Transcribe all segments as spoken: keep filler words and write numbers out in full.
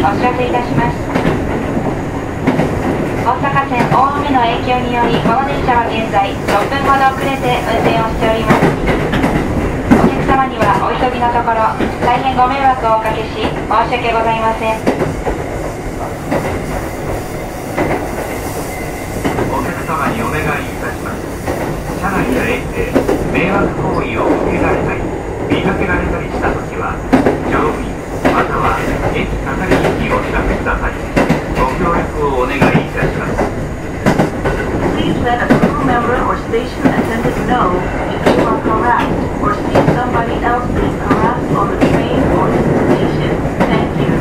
お知らせいたします。大阪線大雨の影響により、この電車は現在ろっぷんほど遅れて運転をしております。お客様にはお急ぎのところ、大変ご迷惑をおかけし、申し訳ございません。 お客様にお願いいたします。車内や駅で迷惑行為を受けられたり、見かけられたりしたときは、乗務員または駅係員にお知らせください。ご協力をお願いいたします。 Please let a crew member or station attendant know if you are harassed or see somebody else being harassed on the train or in the station. Thank you.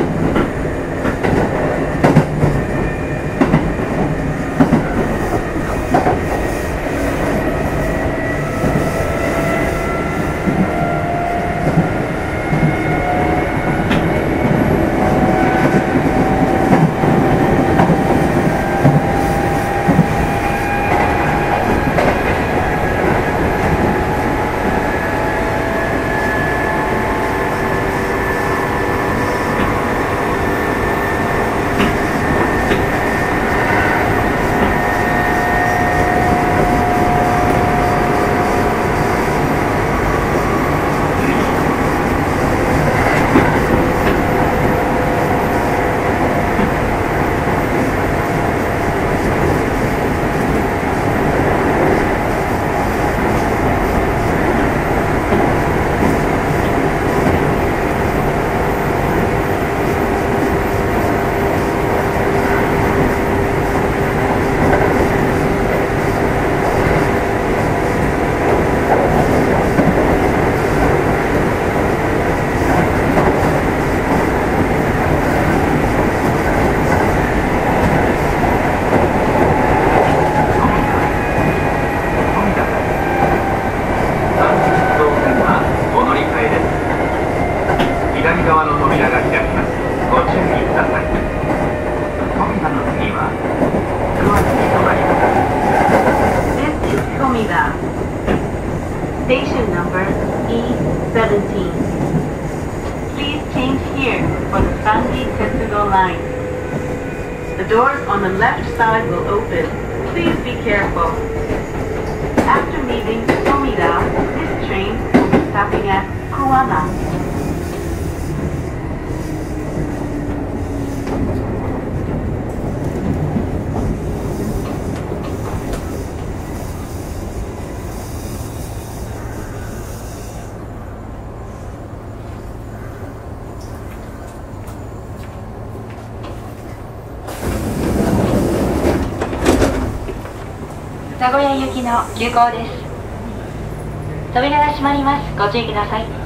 名古屋行きの急行です。扉が閉まります。ご注意ください。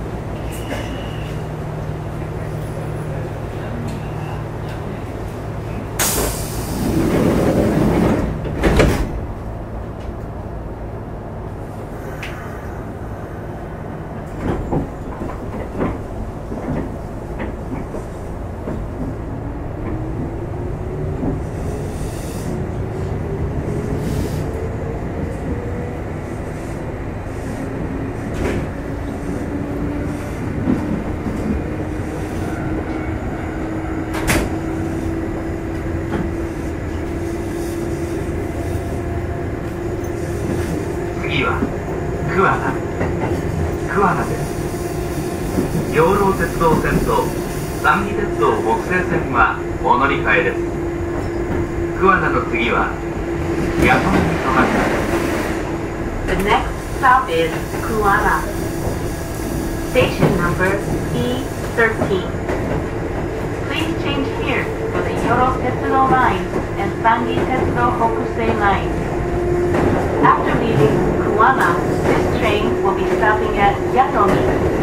次は桑名桑名です。養老鉄道線と山義鉄道北西線はお乗り換えです。桑名の次は八戸に止まります。 The next stop is Kuwana. Station number E thirteen. Please change here for the Yoro Tetsudo line and Sangi Tetsudo Hokusei line. After leaving Kuwana, this train will be stopping at Yatomi.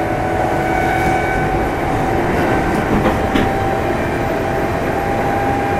「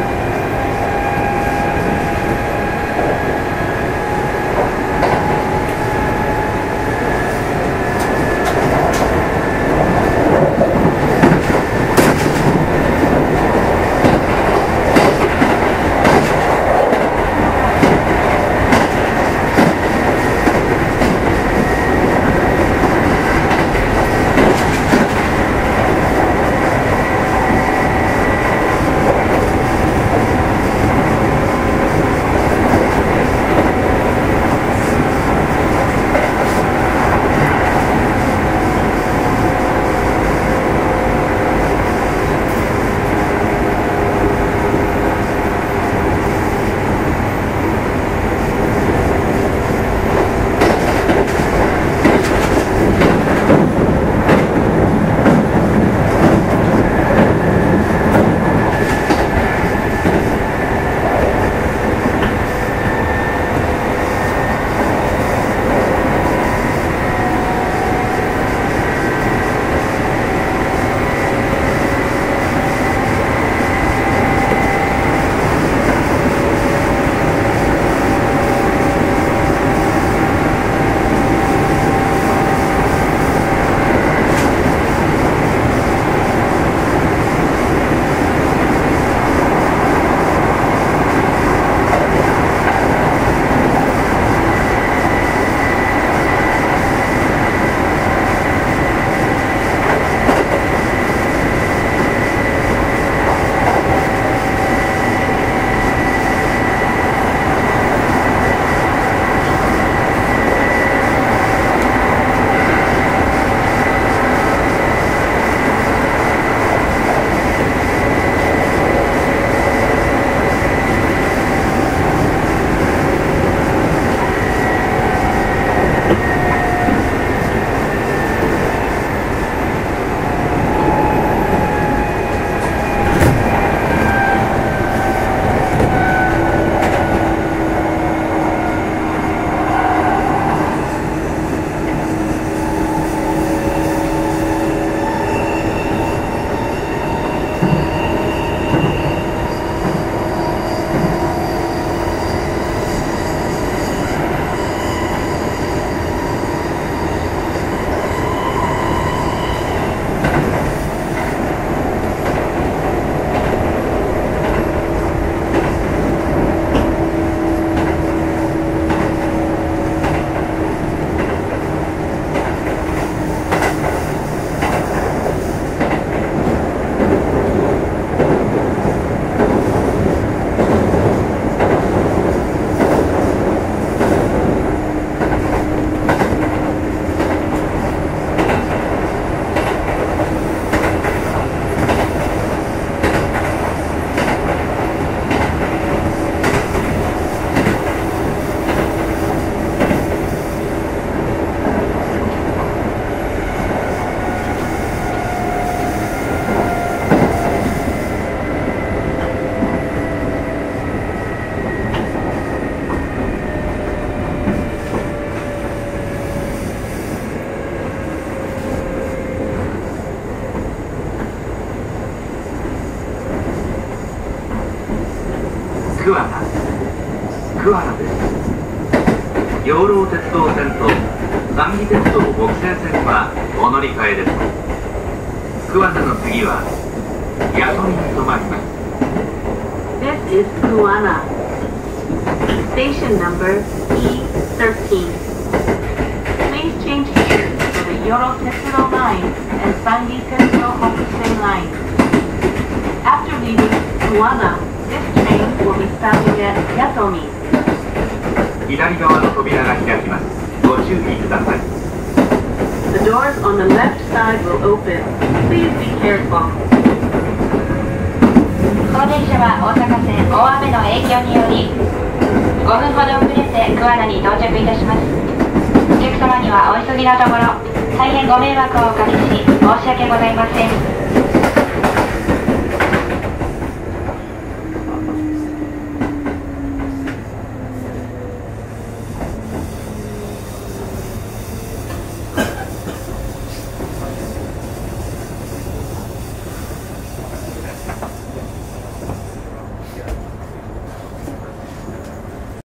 桑名桑名です。養老鉄道線と三義鉄道北西線はお乗り換えです。桑名の次は八富に停まります。 This is Kuwana. Station number E thirteen. Please change here for the Yoro Tetsudo line and Sangi Tetsudo Hokusei line. After leaving Kuwana, this train will be stopping at Yatomi. 左側の扉が開きます。ご注意ください。 The doors on the left side will open. Please be careful. この電車は大阪線大雨の影響によりごふんほど遅れて桑名に到着いたします。お客様にはお急ぎのところ大変ご迷惑をおかけし申し訳ございません。